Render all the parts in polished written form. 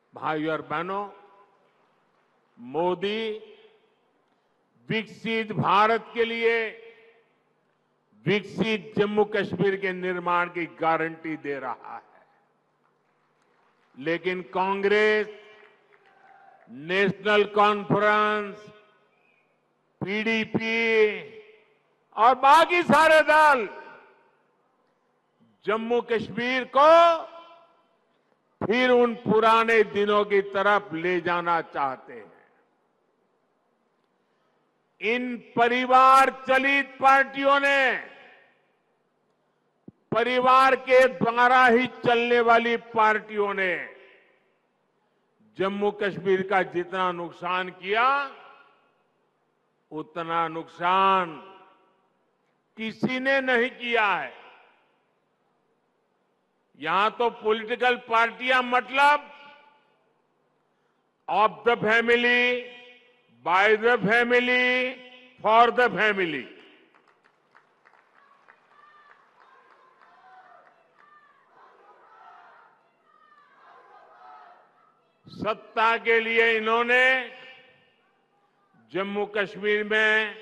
भाइयों और बहनों, मोदी विकसित भारत के लिए विकसित जम्मू कश्मीर के निर्माण की गारंटी दे रहा है। लेकिन कांग्रेस, नेशनल कॉन्फ्रेंस, पीडीपी और बाकी सारे दल जम्मू कश्मीर को फिर उन पुराने दिनों की तरफ ले जाना चाहते हैं। इन परिवार चलित पार्टियों ने परिवार के द्वारा ही चलने वाली पार्टियों ने जम्मू कश्मीर का जितना नुकसान किया, उतना नुकसान किसी ने नहीं किया है। यहां तो पॉलिटिकल पार्टियां मतलब of the family, by the family, for the family. सत्ता के लिए इन्होंने जम्मू कश्मीर में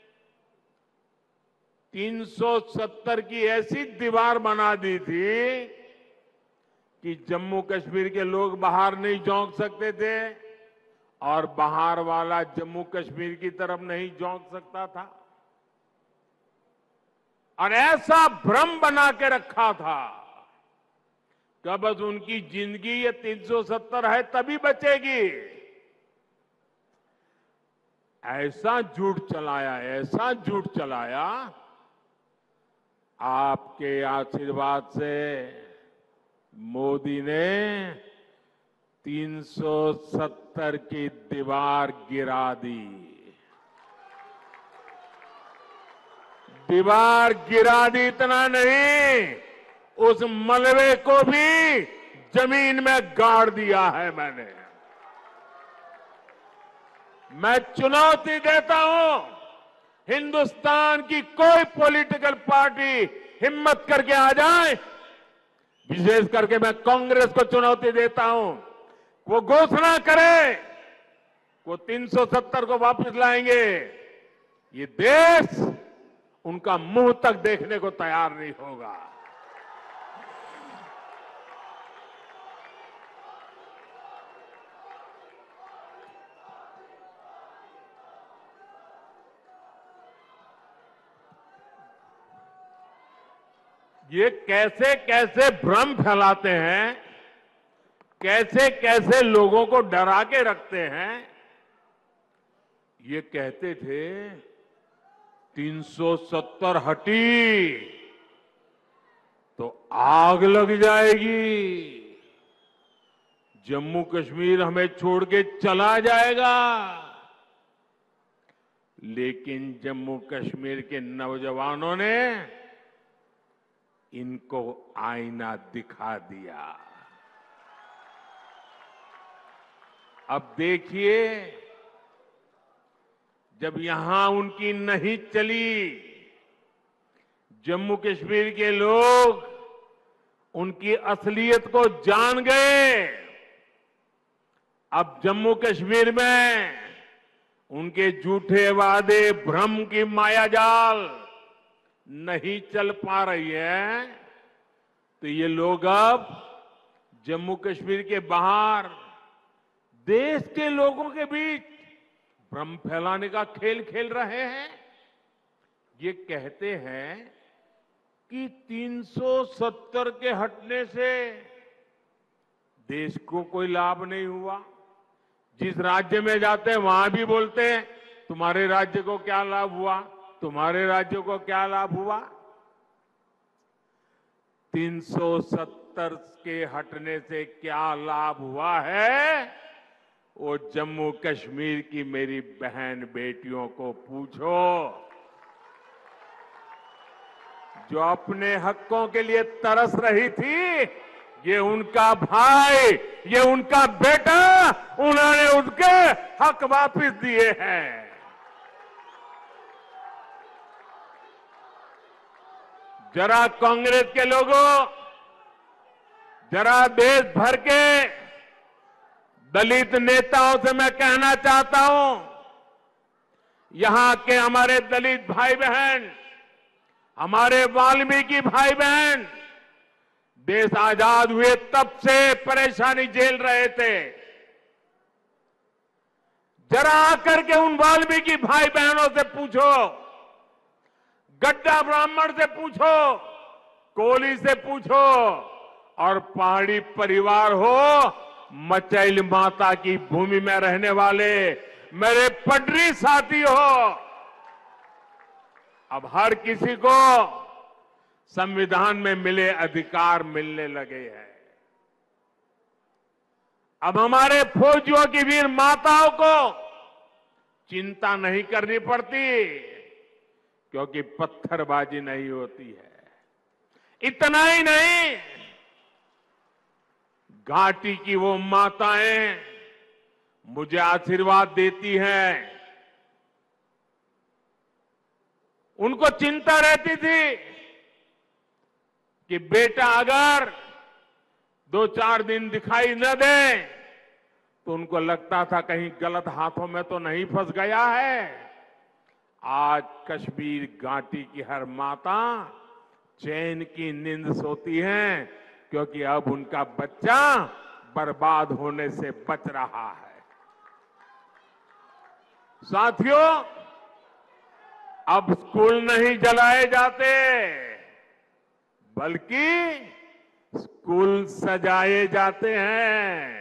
370 की ऐसी दीवार बना दी थी कि जम्मू कश्मीर के लोग बाहर नहीं झोंक सकते थे और बाहर वाला जम्मू कश्मीर की तरफ नहीं झोंक सकता था। और ऐसा भ्रम बना के रखा था कि बस उनकी जिंदगी ये 370 है तभी बचेगी। ऐसा झूठ चलाया, ऐसा झूठ चलाया। आपके आशीर्वाद से मोदी ने 370 की दीवार गिरा दी। दीवार गिरा दी इतना नहीं, उस मलबे को भी जमीन में गाड़ दिया है मैंने। मैं चुनौती देता हूं, हिंदुस्तान की कोई पॉलिटिकल पार्टी हिम्मत करके आ जाए, विशेष करके मैं कांग्रेस को चुनौती देता हूं, वो घोषणा करे वो 370 को वापस लाएंगे, ये देश उनका मुंह तक देखने को तैयार नहीं होगा। ये कैसे कैसे भ्रम फैलाते हैं, कैसे कैसे लोगों को डरा के रखते हैं। ये कहते थे 370 हटी तो आग लग जाएगी, जम्मू कश्मीर हमें छोड़ के चला जाएगा। लेकिन जम्मू कश्मीर के नौजवानों ने इनको आईना दिखा दिया। अब देखिए, जब यहां उनकी नहीं चली, जम्मू कश्मीर के लोग उनकी असलियत को जान गए। अब जम्मू कश्मीर में उनके झूठे वादे, भ्रम की मायाजाल नहीं चल पा रही है, तो ये लोग अब जम्मू कश्मीर के बाहर देश के लोगों के बीच भ्रम फैलाने का खेल खेल रहे हैं। ये कहते हैं कि 370 के हटने से देश को कोई लाभ नहीं हुआ। जिस राज्य में जाते हैं वहां भी बोलते हैं तुम्हारे राज्य को क्या लाभ हुआ, तुम्हारे राज्य को क्या लाभ हुआ। 370 के हटने से क्या लाभ हुआ है, वो जम्मू कश्मीर की मेरी बहन बेटियों को पूछो, जो अपने हकों के लिए तरस रही थी। ये उनका भाई, ये उनका बेटा, उन्होंने उनके हक वापस दिए हैं। जरा कांग्रेस के लोगों, जरा देश भर के दलित नेताओं से मैं कहना चाहता हूं, यहां के हमारे दलित भाई बहन, हमारे वाल्मीकि भाई बहन देश आजाद हुए तब से परेशानी झेल रहे थे। जरा आकर के उन वाल्मीकि भाई बहनों से पूछो, गड्ढा ब्राह्मण से पूछो, कोली से पूछो, और पहाड़ी परिवार हो, मचैल माता की भूमि में रहने वाले मेरे पटरी साथी हो, अब हर किसी को संविधान में मिले अधिकार मिलने लगे हैं। अब हमारे फौजियों की वीर माताओं को चिंता नहीं करनी पड़ती, क्योंकि पत्थरबाजी नहीं होती है। इतना ही नहीं, घाटी की वो माताएं मुझे आशीर्वाद देती हैं। उनको चिंता रहती थी कि बेटा अगर 2-4 दिन दिखाई न दे तो उनको लगता था कहीं गलत हाथों में तो नहीं फंस गया है। आज कश्मीर घाटी की हर माता चैन की नींद सोती है, क्योंकि अब उनका बच्चा बर्बाद होने से बच रहा है। साथियों, अब स्कूल नहीं जलाए जाते, बल्कि स्कूल सजाए जाते हैं।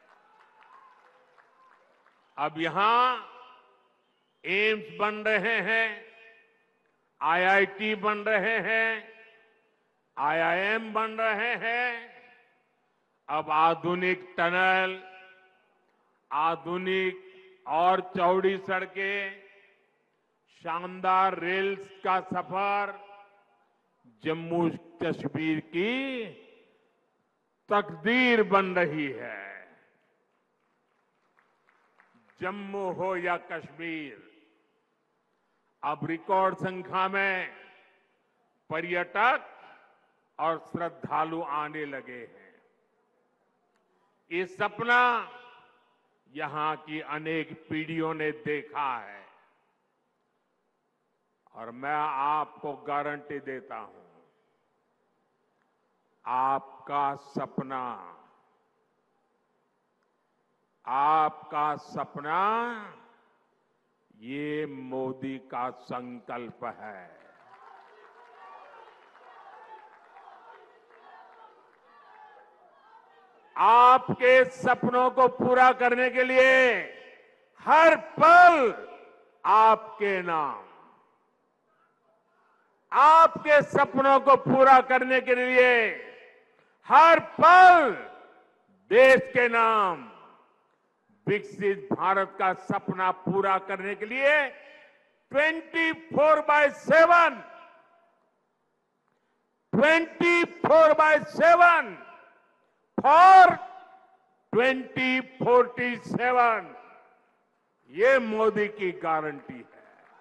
अब यहां एम्स बन रहे हैं, आईआईटी बन रहे हैं, आईआईएम बन रहे हैं। अब आधुनिक टनल, आधुनिक और चौड़ी सड़कें, शानदार रेल का सफर जम्मू कश्मीर की तकदीर बन रही है। जम्मू हो या कश्मीर, अब रिकॉर्ड संख्या में पर्यटक और श्रद्धालु आने लगे हैं। ये सपना यहां की अनेक पीढ़ियों ने देखा है, और मैं आपको गारंटी देता हूं, आपका सपना, आपका सपना ये मोदी का संकल्प है। आपके सपनों को पूरा करने के लिए हर पल आपके नाम, आपके सपनों को पूरा करने के लिए हर पल देश के नाम, विकसित भारत का सपना पूरा करने के लिए 24/7 फॉर 2047 ये मोदी की गारंटी है।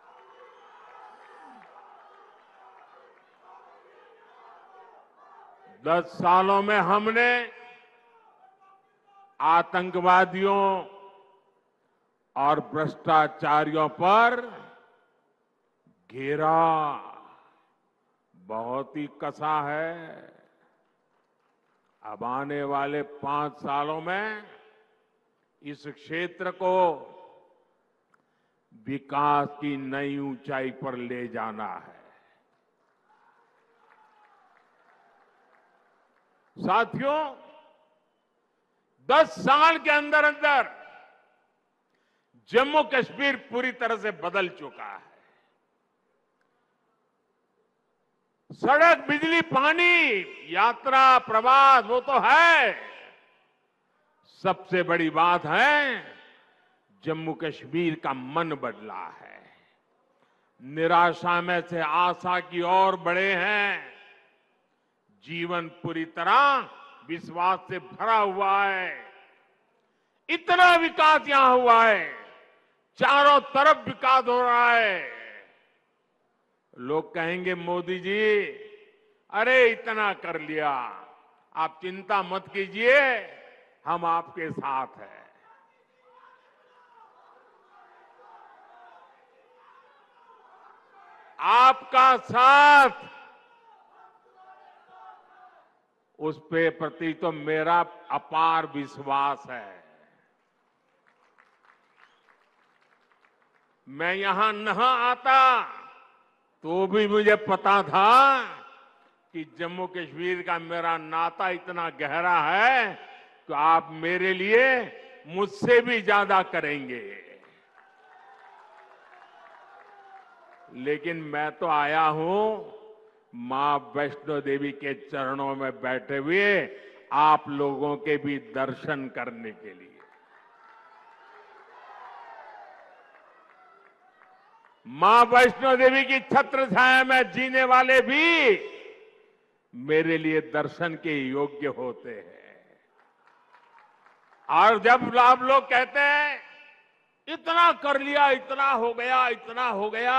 दस सालों में हमने आतंकवादियों और भ्रष्टाचारियों पर घेरा बहुत ही कसा है। अब आने वाले 5 सालों में इस क्षेत्र को विकास की नई ऊंचाई पर ले जाना है। साथियों, 10 साल के अंदर अंदर जम्मू कश्मीर पूरी तरह से बदल चुका है। सड़क, बिजली, पानी, यात्रा, प्रवास वो तो है, सबसे बड़ी बात है जम्मू कश्मीर का मन बदला है। निराशा में से आशा की ओर बढ़े हैं। जीवन पूरी तरह विश्वास से भरा हुआ है। इतना विकास यहां हुआ है, चारों तरफ विकास हो रहा है। लोग कहेंगे मोदी जी, अरे इतना कर लिया, आप चिंता मत कीजिए, हम आपके साथ हैं। आपका साथ, उस पे प्रति तो मेरा अपार विश्वास है। मैं यहां न आता तो भी मुझे पता था कि जम्मू कश्मीर का मेरा नाता इतना गहरा है कि आप मेरे लिए मुझसे भी ज्यादा करेंगे। लेकिन मैं तो आया हूं मां वैष्णो देवी के चरणों में बैठे हुए आप लोगों के भी दर्शन करने के लिए। मां वैष्णो देवी की छत्र छाया में जीने वाले भी मेरे लिए दर्शन के योग्य होते हैं। और जब आप लोग कहते हैं इतना कर लिया, इतना हो गया, इतना हो गया,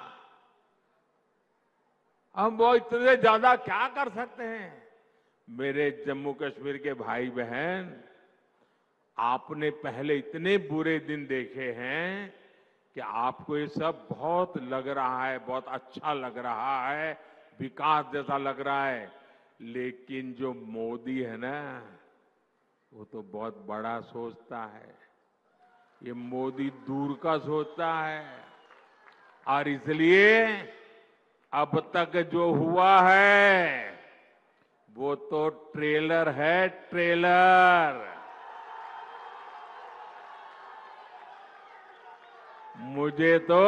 हम वो इतने ज्यादा क्या कर सकते हैं? मेरे जम्मू कश्मीर के भाई बहन, आपने पहले इतने बुरे दिन देखे हैं कि आपको ये सब बहुत लग रहा है, बहुत अच्छा लग रहा है, विकास जैसा लग रहा है। लेकिन जो मोदी है ना, वो तो बहुत बड़ा सोचता है। ये मोदी दूर का सोचता है। और इसलिए अब तक जो हुआ है वो तो ट्रेलर है, ट्रेलर। मुझे तो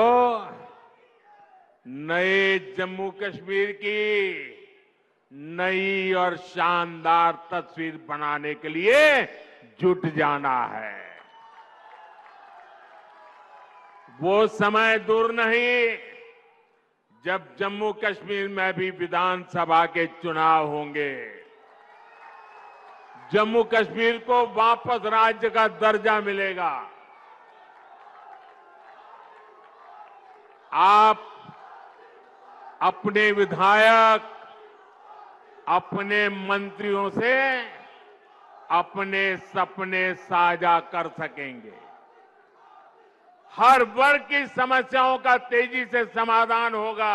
नए जम्मू कश्मीर की नई और शानदार तस्वीर बनाने के लिए जुट जाना है। वो समय दूर नहीं जब जम्मू कश्मीर में भी विधानसभा के चुनाव होंगे। जम्मू कश्मीर को वापस राज्य का दर्जा मिलेगा। आप अपने विधायक, अपने मंत्रियों से अपने सपने साझा कर सकेंगे। हर वर्ग की समस्याओं का तेजी से समाधान होगा।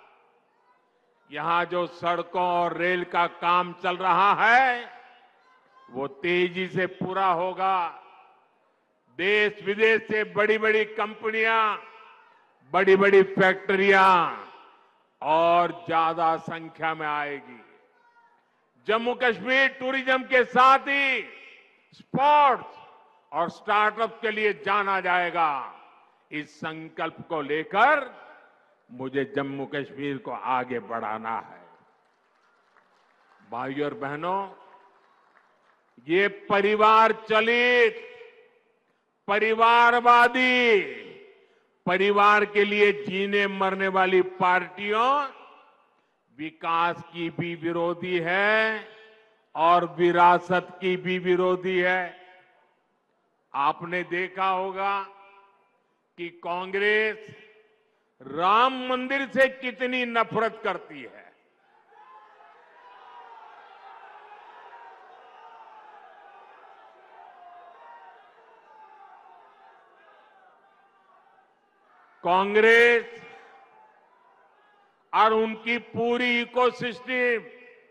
यहां जो सड़कों और रेल का काम चल रहा है वो तेजी से पूरा होगा। देश विदेश से बड़ी बड़ी कंपनियां, बड़ी बड़ी फैक्ट्रियां और ज्यादा संख्या में आएगी। जम्मू कश्मीर टूरिज्म के साथ ही स्पोर्ट्स और स्टार्टअप के लिए जाना जाएगा। इस संकल्प को लेकर मुझे जम्मू कश्मीर को आगे बढ़ाना है। भाइयों और बहनों, ये परिवार चलित, परिवारवादी, परिवार के लिए जीने मरने वाली पार्टियों विकास की भी विरोधी है और विरासत की भी विरोधी है। आपने देखा होगा कि कांग्रेस राम मंदिर से कितनी नफरत करती है। कांग्रेस और उनकी पूरी इकोसिस्टम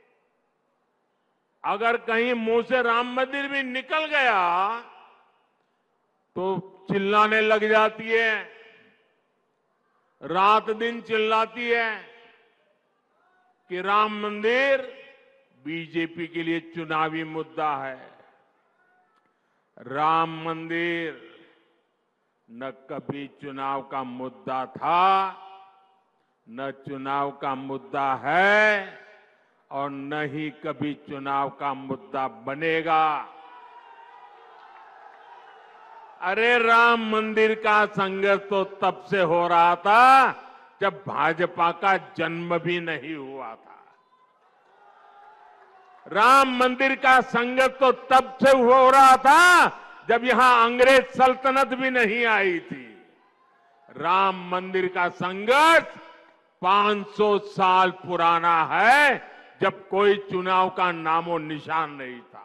अगर कहीं मुंह से राम मंदिर भी निकल गया तो चिल्लाने लग जाती है, रात दिन चिल्लाती है कि राम मंदिर बीजेपी के लिए चुनावी मुद्दा है। राम मंदिर न कभी चुनाव का मुद्दा था, न चुनाव का मुद्दा है और न ही कभी चुनाव का मुद्दा बनेगा। अरे राम मंदिर का संघर्ष तो तब से हो रहा था जब भाजपा का जन्म भी नहीं हुआ था। राम मंदिर का संघर्ष तो तब से हो रहा था जब यहां अंग्रेज सल्तनत भी नहीं आई थी। राम मंदिर का संघर्ष 500 साल पुराना है, जब कोई चुनाव का नामो निशान नहीं था।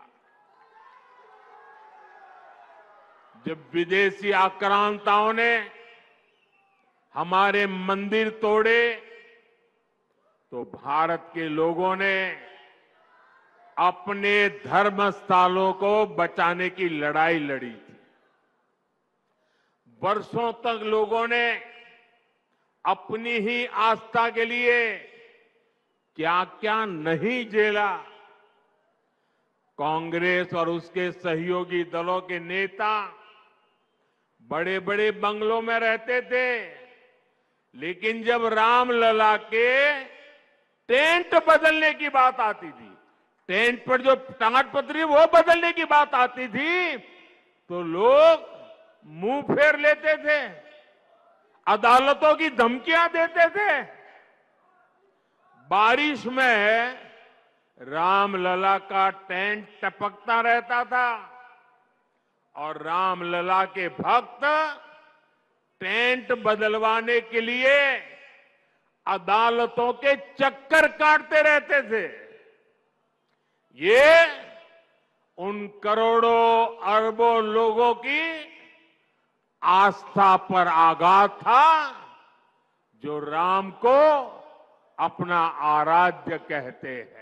जब विदेशी आक्रांताओं ने हमारे मंदिर तोड़े, तो भारत के लोगों ने अपने धर्म स्थलों को बचाने की लड़ाई लड़ी थी। वर्षों तक लोगों ने अपनी ही आस्था के लिए क्या क्या नहीं झेला। कांग्रेस और उसके सहयोगी दलों के नेता बड़े बड़े बंगलों में रहते थे, लेकिन जब रामलला के टेंट बदलने की बात आती थी, टेंट पर जो ताड़पत्री वो बदलने की बात आती थी, तो लोग मुंह फेर लेते थे, अदालतों की धमकियां देते थे। बारिश में रामलला का टेंट टपकता रहता था और रामलला के भक्त टेंट बदलवाने के लिए अदालतों के चक्कर काटते रहते थे। ये उन करोड़ों अरबों लोगों की आस्था पर आघात था जो राम को अपना आराध्य कहते हैं।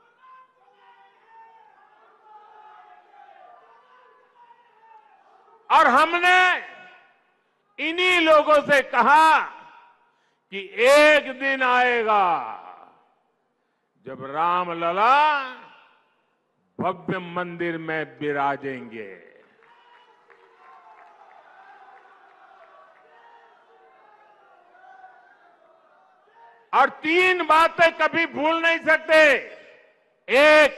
और हमने इन्हीं लोगों से कहा कि एक दिन आएगा जब रामलला भव्य मंदिर में विराजेंगे। और तीन बातें कभी भूल नहीं सकते। एक,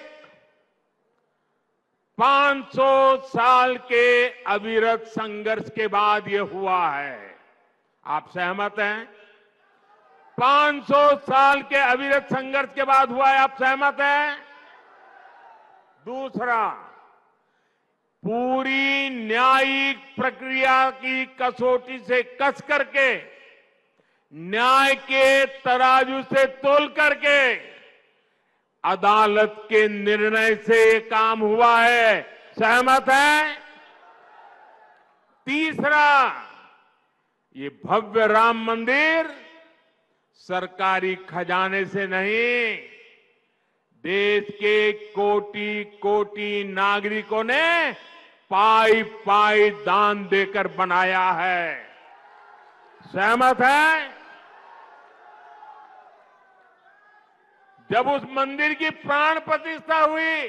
500 साल के अविरत संघर्ष के बाद ये हुआ है। आप सहमत हैं? 500 साल के अविरत संघर्ष के बाद हुआ है। आप सहमत हैं? दूसरा, पूरी न्यायिक प्रक्रिया की कसौटी से कस करके, न्याय के तराजू से तोल करके अदालत के निर्णय से काम हुआ है। सहमत है? तीसरा, ये भव्य राम मंदिर सरकारी खजाने से नहीं, देश के कोटि कोटि नागरिकों ने पाई पाई दान देकर बनाया है। सहमत है? जब उस मंदिर की प्राण प्रतिष्ठा हुई,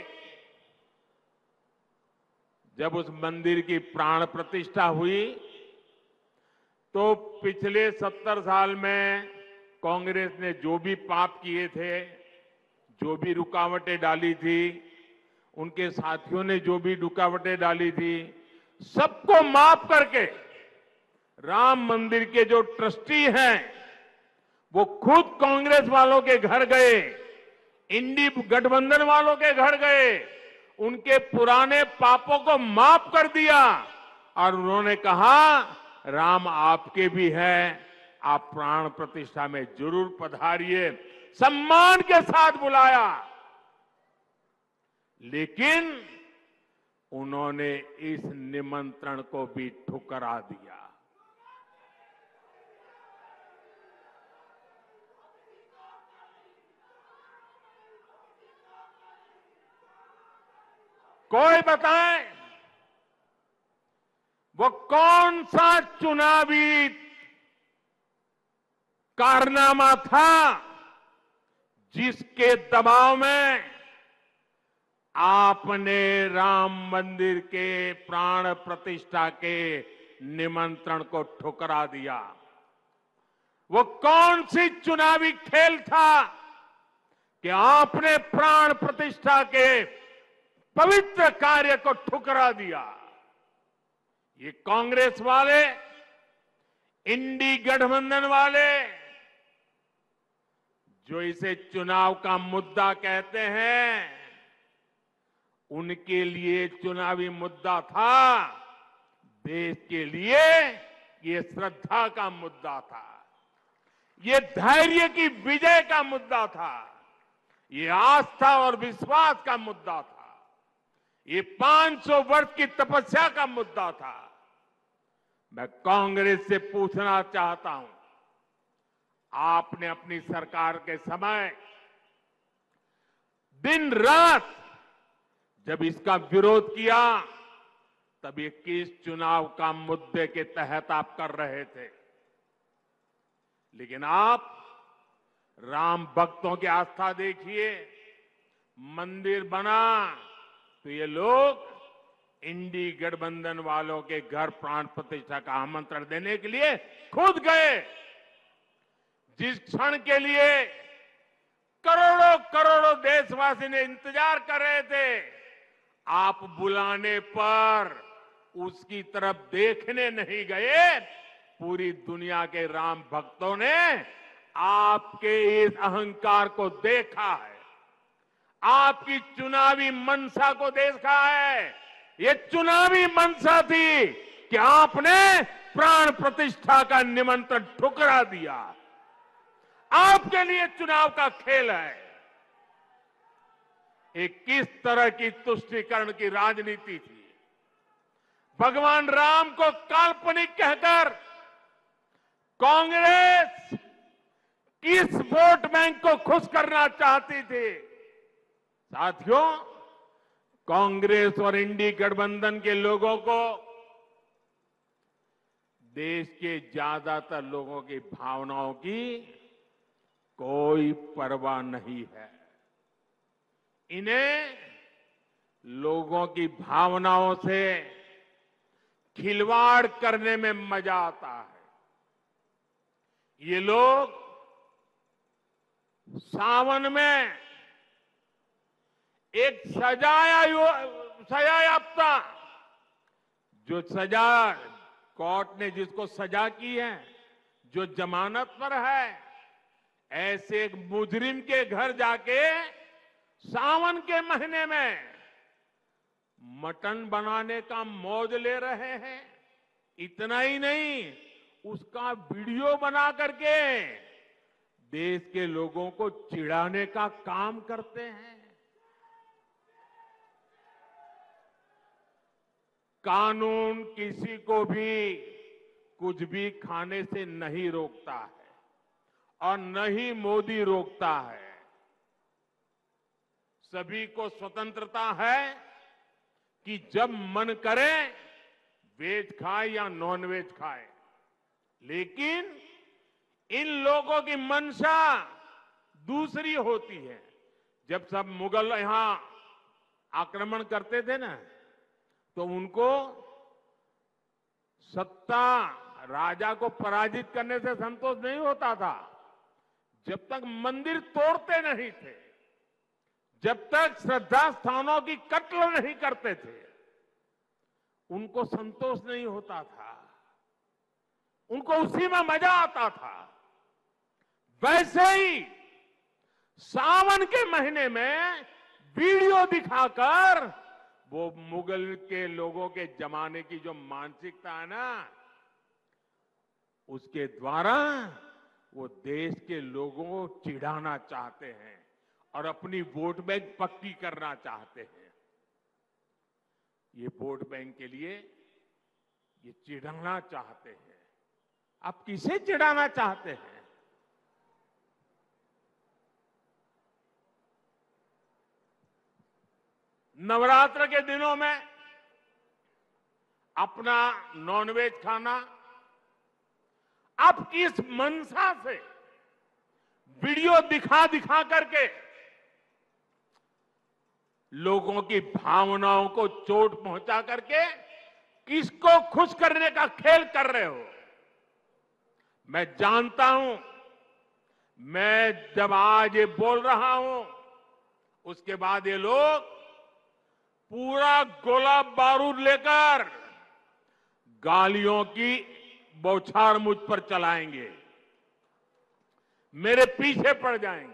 जब उस मंदिर की प्राण प्रतिष्ठा हुई, तो पिछले 70 साल में कांग्रेस ने जो भी पाप किए थे, जो भी रुकावटें डाली थी, उनके साथियों ने जो भी रुकावटें डाली थी, सबको माफ करके राम मंदिर के जो ट्रस्टी हैं, वो खुद कांग्रेस वालों के घर गए, इंडी गठबंधन वालों के घर गए, उनके पुराने पापों को माफ कर दिया और उन्होंने कहा राम आपके भी हैं, आप प्राण प्रतिष्ठा में जरूर पधारिए। सम्मान के साथ बुलाया, लेकिन उन्होंने इस निमंत्रण को भी ठुकरा दिया। कोई बताए वो कौन सा चुनावी कारनामा था जिसके दबाव में आपने राम मंदिर के प्राण प्रतिष्ठा के निमंत्रण को ठुकरा दिया? वो कौन सी चुनावी खेल था कि आपने प्राण प्रतिष्ठा के पवित्र कार्य को ठुकरा दिया? ये कांग्रेस वाले, इंडी गठबंधन वाले, जो इसे चुनाव का मुद्दा कहते हैं, उनके लिए चुनावी मुद्दा था, देश के लिए ये श्रद्धा का मुद्दा था, ये धैर्य की विजय का मुद्दा था, ये आस्था और विश्वास का मुद्दा था, ये 500 वर्ष की तपस्या का मुद्दा था। मैं कांग्रेस से पूछना चाहता हूं, आपने अपनी सरकार के समय दिन रात जब इसका विरोध किया, तब 21 चुनाव का मुद्दे के तहत आप कर रहे थे। लेकिन आप राम भक्तों की आस्था देखिए, मंदिर बना तो ये लोग इंडी गठबंधन वालों के घर प्राण प्रतिष्ठा का आमंत्रण देने के लिए खुद गए। जिस क्षण के लिए करोड़ों करोड़ों देशवासी ने इंतजार कर रहे थे, आप बुलाने पर उसकी तरफ देखने नहीं गए। पूरी दुनिया के राम भक्तों ने आपके इस अहंकार को देखा है, आपकी चुनावी मंशा को देखा है। ये चुनावी मंशा थी कि आपने प्राण प्रतिष्ठा का निमंत्रण ठुकरा दिया। आपके लिए चुनाव का खेल है। एक किस तरह की तुष्टीकरण की राजनीति थी। भगवान राम को काल्पनिक कहकर कांग्रेस किस वोट बैंक को खुश करना चाहती थी। साथियों, कांग्रेस और इंडी गठबंधन के लोगों को देश के ज्यादातर लोगों की भावनाओं की कोई परवाह नहीं है। इन्हें लोगों की भावनाओं से खिलवाड़ करने में मजा आता है। ये लोग सावन में एक सजायाफ्ता, जो सजा कोर्ट ने जिसको सजा की है, जो जमानत पर है, ऐसे एक मुजरिम के घर जाके सावन के महीने में मटन बनाने का मौज ले रहे हैं। इतना ही नहीं, उसका वीडियो बना करके देश के लोगों को चिढ़ाने का काम करते हैं। कानून किसी को भी कुछ भी खाने से नहीं रोकता है और न ही मोदी रोकता है। सभी को स्वतंत्रता है कि जब मन करे वेज खाए या नॉन वेज खाए। लेकिन इन लोगों की मंशा दूसरी होती है। जब सब मुगल यहां आक्रमण करते थे ना, तो उनको सत्ता, राजा को पराजित करने से संतोष नहीं होता था। जब तक मंदिर तोड़ते नहीं थे, जब तक श्रद्धा स्थानों की कत्ल नहीं करते थे, उनको संतोष नहीं होता था। उनको उसी में मजा आता था। वैसे ही सावन के महीने में वीडियो दिखाकर वो मुगल के लोगों के जमाने की जो मानसिकता है ना, उसके द्वारा वो देश के लोगों को चिढ़ाना चाहते हैं और अपनी वोट बैंक पक्की करना चाहते हैं। ये वोट बैंक के लिए ये चिढ़ाना चाहते हैं। आप किसे चिढ़ाना चाहते हैं? नवरात्र के दिनों में अपना नॉनवेज खाना आप किस मंशा से वीडियो दिखा दिखा करके लोगों की भावनाओं को चोट पहुंचा करके किसको खुश करने का खेल कर रहे हो? मैं जानता हूं, मैं जब आज ये बोल रहा हूं, उसके बाद ये लोग पूरा गोला बारूद लेकर गालियों की बौछार मुझ पर चलाएंगे, मेरे पीछे पड़ जाएंगे।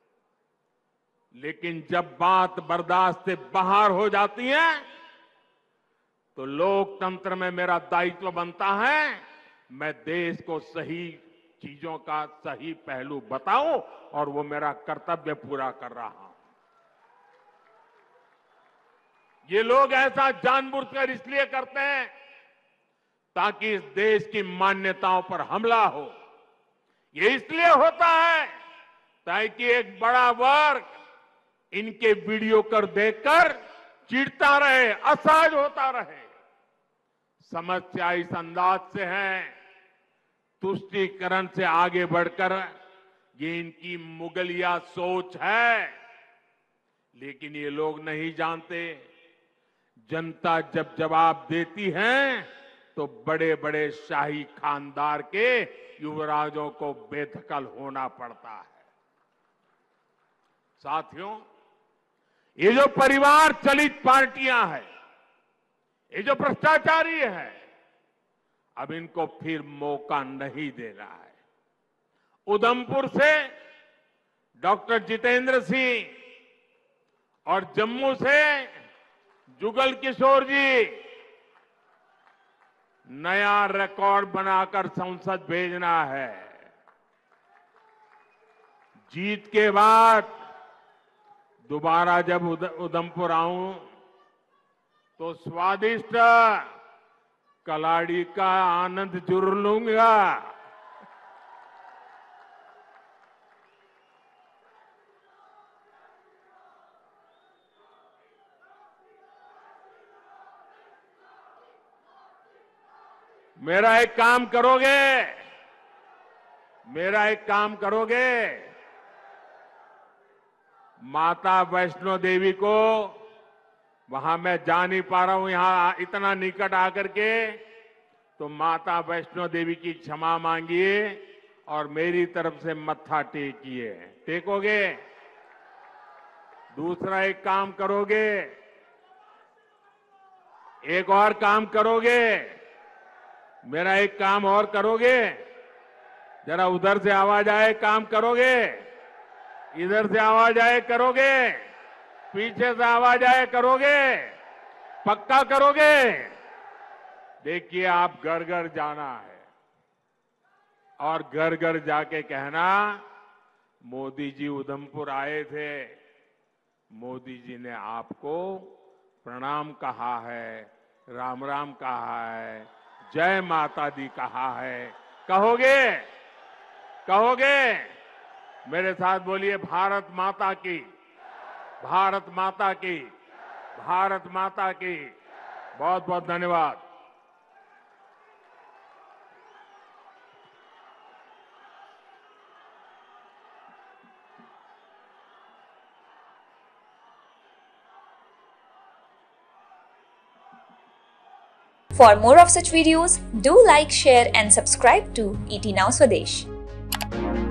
लेकिन जब बात बर्दाश्त से बाहर हो जाती है, तो लोकतंत्र में मेरा दायित्व बनता है मैं देश को सही चीजों का सही पहलू बताऊं, और वो मेरा कर्तव्य पूरा कर रहा हूं। ये लोग ऐसा जानबूझकर इसलिए करते हैं ताकि इस देश की मान्यताओं पर हमला हो। ये इसलिए होता है ताकि एक बड़ा वर्ग इनके वीडियो कर देखकर चिढ़ता रहे, असहज होता रहे। समस्या इस अंदाज से है, तुष्टीकरण से आगे बढ़कर ये इनकी मुगलिया सोच है। लेकिन ये लोग नहीं जानते, जनता जब जवाब देती है तो बड़े बड़े शाही खानदार के युवराजों को बेदखल होना पड़ता है। साथियों, ये जो परिवार चलित पार्टियां हैं, ये जो भ्रष्टाचारी है, अब इनको फिर मौका नहीं देना है। उधमपुर से डॉक्टर जितेंद्र सिंह और जम्मू से जुगल किशोर जी नया रिकॉर्ड बनाकर संसद भेजना है। जीत के बाद दोबारा जब उधमपुर आऊं तो स्वादिष्ट कलाड़ी का आनंद जरूर लूंगा। मेरा एक काम करोगे? मेरा एक काम करोगे? माता वैष्णो देवी को, वहां मैं जा नहीं पा रहा हूं, यहां इतना निकट आकर के, तो माता वैष्णो देवी की क्षमा मांगिए और मेरी तरफ से मत्था टेकिए। टेकोगे? दूसरा एक काम करोगे? एक और काम करोगे? मेरा एक काम और करोगे? जरा उधर से आवाज आए, काम करोगे? इधर से आवाज आए, करोगे? पीछे से आवाज आए, करोगे? पक्का करोगे? देखिए, आप घर घर जाना है और घर घर जाके कहना, मोदी जी उधमपुर आए थे, मोदी जी ने आपको प्रणाम कहा है, राम राम कहा है, जय माता दी कहा है। कहोगे? कहोगे? मेरे साथ बोलिए, भारत माता की, भारत माता की, भारत माता की। बहुत बहुत धन्यवाद। For more of such videos, do like, share and subscribe to ET Now Swadesh.